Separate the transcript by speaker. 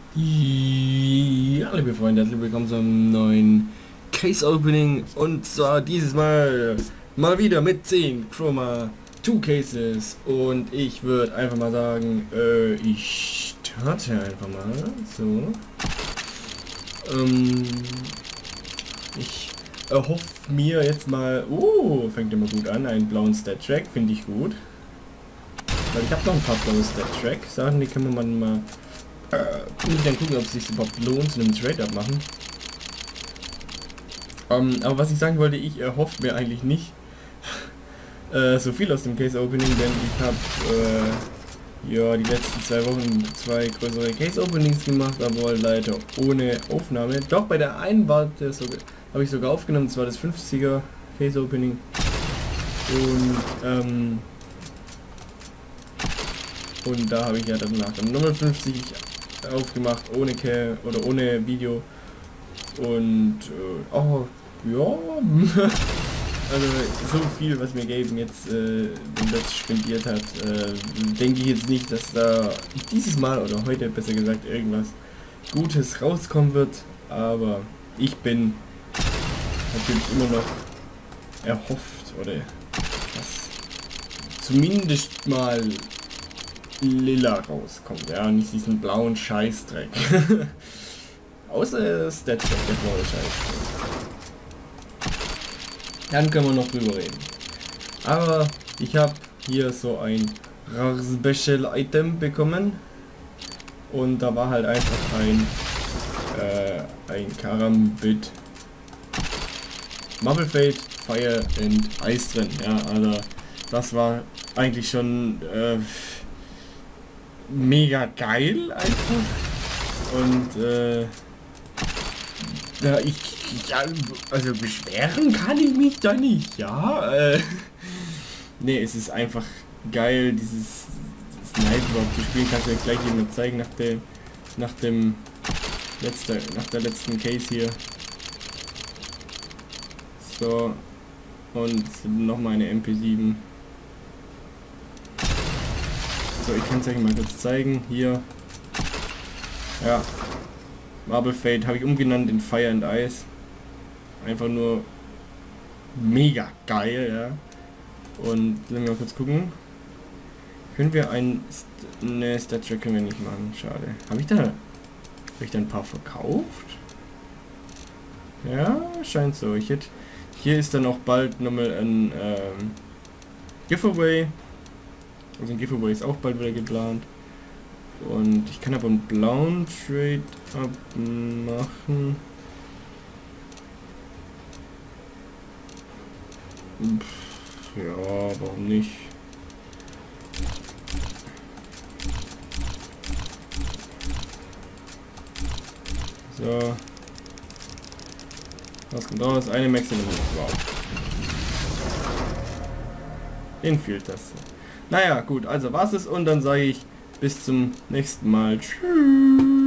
Speaker 1: Ja, liebe Freunde, herzlich willkommen zu einem neuen Case Opening und zwar dieses Mal wieder mit 10 Chroma 2 Cases und ich würde einfach mal sagen, ich starte einfach mal so. Ich erhoffe mir jetzt mal, fängt immer gut an, einen blauen Stat Track, finde ich gut. Weil ich habe noch ein paar blaue Stat Track Sachen, die kann man mal muss ich dann gucken, ob es sich überhaupt lohnt, zu einem Trade-Up machen. Aber was ich sagen wollte, ich erhoffe mir eigentlich nicht so viel aus dem Case Opening, denn ich habe ja die letzten 2 Wochen 2 größere Case Openings gemacht, aber leider ohne Aufnahme. Doch bei der einen habe ich sogar aufgenommen, das war das 50er Case Opening. Und da habe ich ja danach dann Nummer 50 aufgemacht, ohne oder ohne Video. Und oh ja, also so viel, was mir Gaben jetzt das spendiert hat, denke ich jetzt nicht, dass da dieses Mal oder heute besser gesagt irgendwas Gutes rauskommen wird. Aber ich bin natürlich immer noch erhofft oder was zumindest mal lila rauskommt, ja, nicht diesen blauen Scheißdreck. Außer ist der Track, der blaue Scheißdreck. Dann können wir noch drüber reden. Aber ich habe hier so ein Rare Special Item bekommen. Und da war halt einfach ein Karambit Marble Fate, Fire and Ice drin. Ja, also das war eigentlich schon mega geil einfach. Und ja, ja, also beschweren kann ich mich da nicht, ja. Ne, es ist einfach geil, dieses Snipe überhaupt zu spielen. Kannst du ja gleich jemand zeigen nach der letzten Case hier. So, und nochmal eine MP7. So, ich kann es euch mal kurz zeigen. Hier. Ja. Marble Fate habe ich umgenannt in Fire and Ice. Einfach nur mega geil, ja. Und lassen wir mal kurz gucken. Können wir ne, Stat Track können wir nicht machen. Schade. Habe ich da ein paar verkauft? Ja, scheint so. Hier ist dann auch bald nochmal ein Giveaway. Also ein Giveaway ist auch bald wieder geplant. Und ich kann aber einen blauen Trade abmachen. Ja, warum nicht? So. Was kommt raus? Eine Maximum. Wow. Den fehlt das. Naja, gut, also war's es und dann sage ich bis zum nächsten Mal. Tschüss.